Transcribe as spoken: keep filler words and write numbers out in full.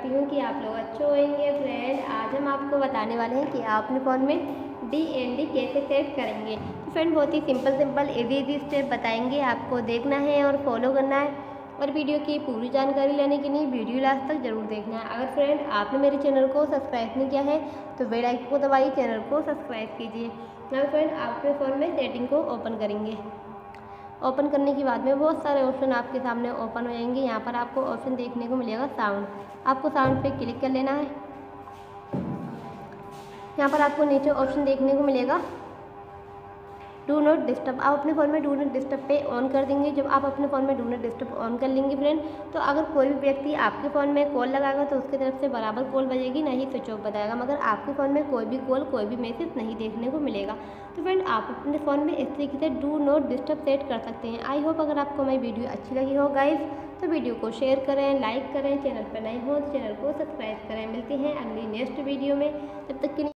करती हूँ कि आप लोग अच्छे होंगे। फ्रेंड, आज हम आपको बताने वाले हैं कि आप अपने फ़ोन में डी एन डी कैसे सेट करेंगे। तो फ्रेंड, बहुत ही simple simple easy easy step बताएंगे, आपको देखना है और फॉलो करना है। और वीडियो की पूरी जानकारी लेने के लिए वीडियो लास्ट तक जरूर देखना है। अगर फ्रेंड आपने मेरे चैनल को सब्सक्राइब नहीं किया है तो बेल आइकन को दबाइए, चैनल को सब्सक्राइब कीजिए। now फ्रेंड, आप अपने फ़ोन में सेटिंग को ओपन करेंगे। ओपन करने के बाद में बहुत सारे ऑप्शन आपके सामने ओपन हो जाएंगे। यहाँ पर आपको ऑप्शन देखने को मिलेगा साउंड, आपको साउंड पे क्लिक कर लेना है। यहाँ पर आपको नीचे ऑप्शन देखने को मिलेगा डू नॉट डिस्टर्ब, आप अपने फ़ोन में डू नॉट डिस्टर्ब पे ऑन कर देंगे। जब आप अपने फ़ोन में डू नॉट डिस्टर्ब ऑन कर लेंगे फ्रेंड, तो अगर कोई भी व्यक्ति आपके फ़ोन में कॉल लगाएगा तो उसकी तरफ से बराबर कॉल बजेगी, ना ही स्विच ऑफ बताएगा, मगर आपके फ़ोन में कोई भी कॉल कोई भी मैसेज नहीं देखने को मिलेगा। तो फ्रेंड, आप अपने फ़ोन में इस तरीके से डू नॉट डिस्टर्ब सेट कर सकते हैं। आई होप अगर आपको मेरी वीडियो अच्छी लगी हो गाइस तो वीडियो को शेयर करें, लाइक करें, चैनल पर नए हो तो चैनल को सब्सक्राइब करें। मिलते हैं अगली नेक्स्ट वीडियो में, तब तक के लिए